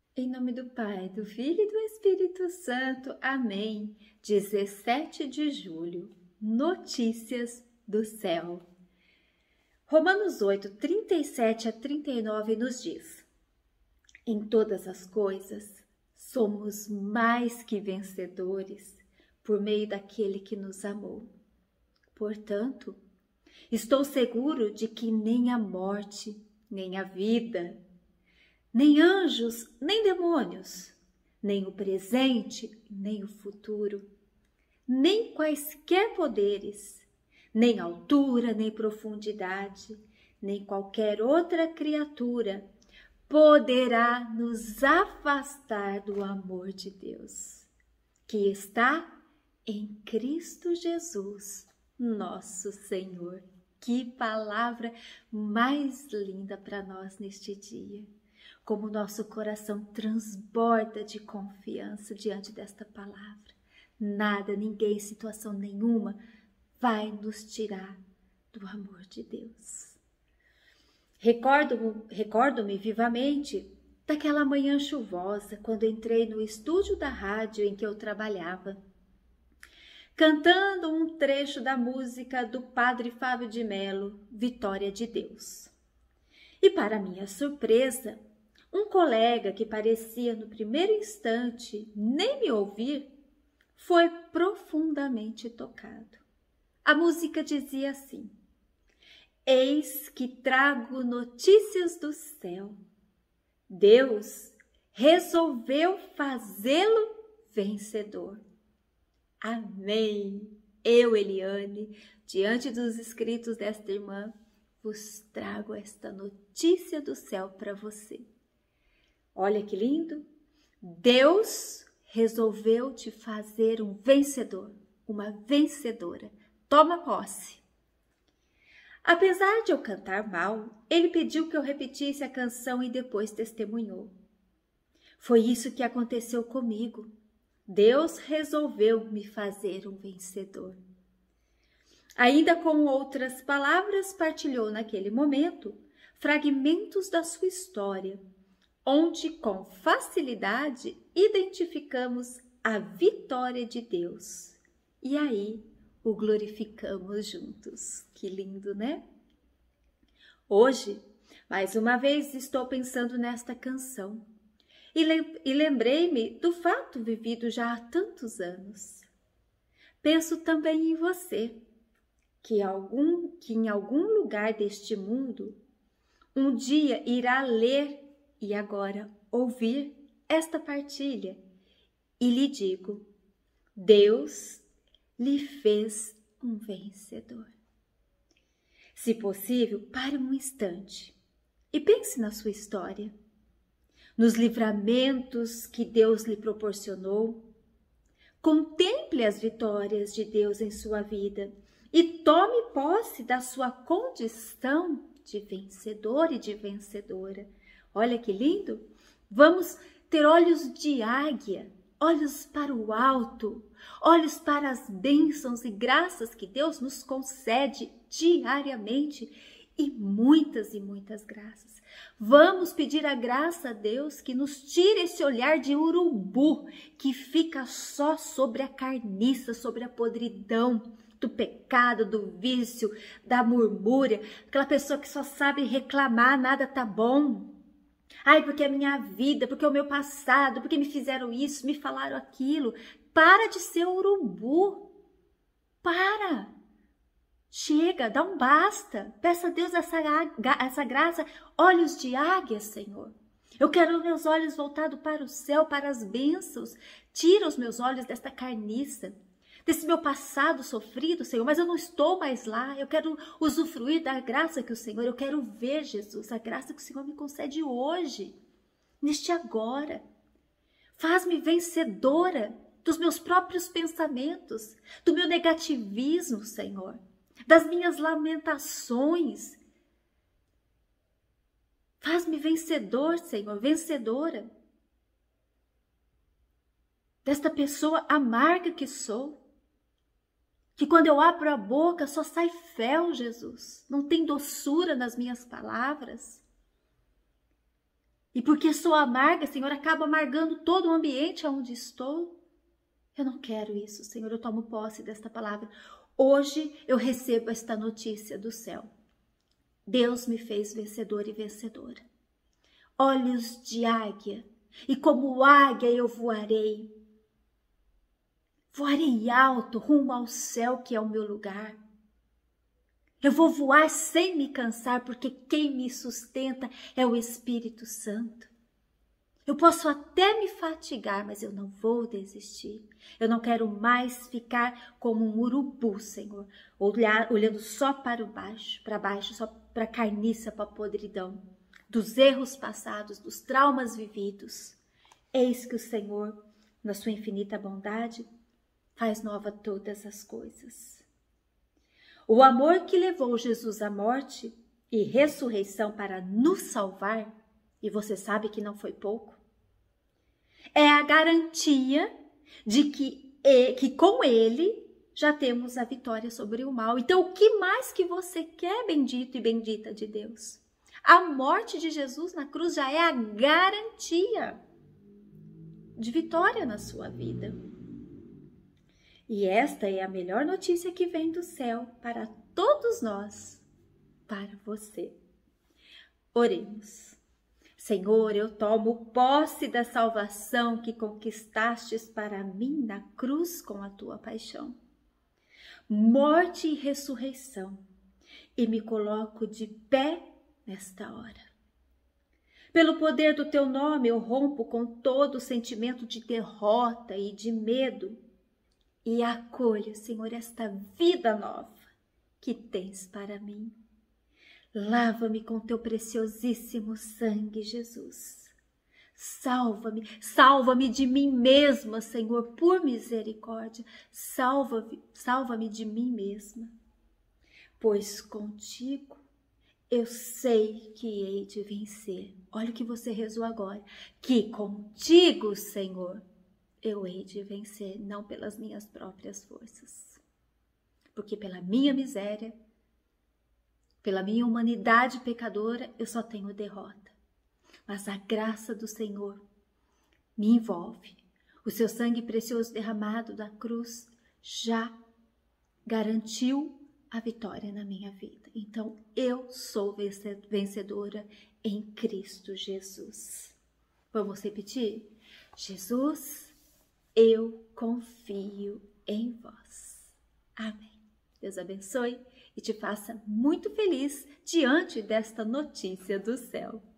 Em nome do Pai, do Filho e do Espírito Santo. Amém. 17 de julho. Notícias do céu. Romanos 8, 37 a 39 nos diz: em todas as coisas, somos mais que vencedores por meio daquele que nos amou. Portanto, estou seguro de que nem a morte, nem a vida, nem anjos, nem demônios, nem o presente, nem o futuro, nem quaisquer poderes, nem altura, nem profundidade, nem qualquer outra criatura poderá nos afastar do amor de Deus, que está em Cristo Jesus, nosso Senhor. Que palavra mais linda para nós neste dia. Como nosso coração transborda de confiança diante desta palavra. Nada, ninguém, situação nenhuma vai nos tirar do amor de Deus. Recordo-me vivamente daquela manhã chuvosa, quando entrei no estúdio da rádio em que eu trabalhava, cantando um trecho da música do Padre Fábio de Mello, Vitória de Deus. E para minha surpresa, um colega que parecia no primeiro instante nem me ouvir, foi profundamente tocado. A música dizia assim: eis que trago notícias do céu. Deus resolveu fazê-lo vencedor. Amém. Eu, Eliane, diante dos escritos desta irmã, vos trago esta notícia do céu para você. Olha que lindo. Deus resolveu te fazer um vencedor, uma vencedora. Toma posse. Apesar de eu cantar mal, ele pediu que eu repetisse a canção e depois testemunhou. Foi isso que aconteceu comigo. Deus resolveu me fazer um vencedor. Ainda com outras palavras, partilhou naquele momento fragmentos da sua história, onde com facilidade identificamos a vitória de Deus. E aí o glorificamos juntos. Que lindo, né? Hoje, mais uma vez, estou pensando nesta canção e lembrei-me do fato vivido já há tantos anos. Penso também em você, que em algum lugar deste mundo, um dia irá ler e agora ouvir esta partilha. E lhe digo, Deus lhe fez um vencedor. Se possível, pare um instante e pense na sua história, nos livramentos que Deus lhe proporcionou. Contemple as vitórias de Deus em sua vida e tome posse da sua condição de vencedor e de vencedora. Olha que lindo! Vamos ter olhos de águia, olhos para o alto, olhos para as bênçãos e graças que Deus nos concede diariamente e muitas graças. Vamos pedir a graça a Deus que nos tire esse olhar de urubu que fica só sobre a carniça, sobre a podridão do pecado, do vício, da murmúria, aquela pessoa que só sabe reclamar, nada tá bom. Ai, porque a minha vida, porque o meu passado, porque me fizeram isso, me falaram aquilo. Para de ser urubu. Para. Chega, dá um basta. Peça a Deus essa graça. Olhos de águia, Senhor. Eu quero meus olhos voltados para o céu, para as bênçãos. Tira os meus olhos desta carniça, desse meu passado sofrido, Senhor, mas eu não estou mais lá. Eu quero usufruir da graça que o Senhor, eu quero ver, Jesus, a graça que o Senhor me concede hoje, neste agora. Faz-me vencedora dos meus próprios pensamentos, do meu negativismo, Senhor, das minhas lamentações. Faz-me vencedor, Senhor, vencedora desta pessoa amarga que sou, que quando eu abro a boca só sai fel, Jesus, não tem doçura nas minhas palavras. E porque sou amarga, Senhor, acaba amargando todo o ambiente onde estou. Eu não quero isso, Senhor, eu tomo posse desta palavra. Hoje eu recebo esta notícia do céu. Deus me fez vencedor e vencedora. Olhos de águia, e como águia eu voarei. Voarei alto, rumo ao céu que é o meu lugar. Eu vou voar sem me cansar, porque quem me sustenta é o Espírito Santo. Eu posso até me fatigar, mas eu não vou desistir. Eu não quero mais ficar como um urubu, Senhor, olhando só para baixo, só para a carniça, para a podridão, dos erros passados, dos traumas vividos. Eis que o Senhor, na sua infinita bondade, faz nova todas as coisas. O amor que levou Jesus à morte e ressurreição para nos salvar, e você sabe que não foi pouco, é a garantia de que com Ele já temos a vitória sobre o mal. Então, o que mais que você quer, bendito e bendita de Deus? A morte de Jesus na cruz já é a garantia de vitória na sua vida. E esta é a melhor notícia que vem do céu para todos nós, para você. Oremos. Senhor, eu tomo posse da salvação que conquistastes para mim na cruz com a tua paixão, morte e ressurreição, e me coloco de pé nesta hora. Pelo poder do teu nome eu rompo com todo o sentimento de derrota e de medo, e acolho, Senhor, esta vida nova que tens para mim. Lava-me com teu preciosíssimo sangue, Jesus. Salva-me de mim mesma, Senhor, por misericórdia. Salva-me de mim mesma, pois contigo eu sei que hei de vencer. Olha o que você rezou agora, que contigo, Senhor, eu hei de vencer, não pelas minhas próprias forças, porque pela minha miséria, pela minha humanidade pecadora, eu só tenho derrota. Mas a graça do Senhor me envolve. O seu sangue precioso derramado da cruz já garantiu a vitória na minha vida. Então, eu sou vencedora em Cristo Jesus. Vamos repetir? Jesus, eu confio em vós. Amém. Deus abençoe e te faça muito feliz diante desta notícia do céu.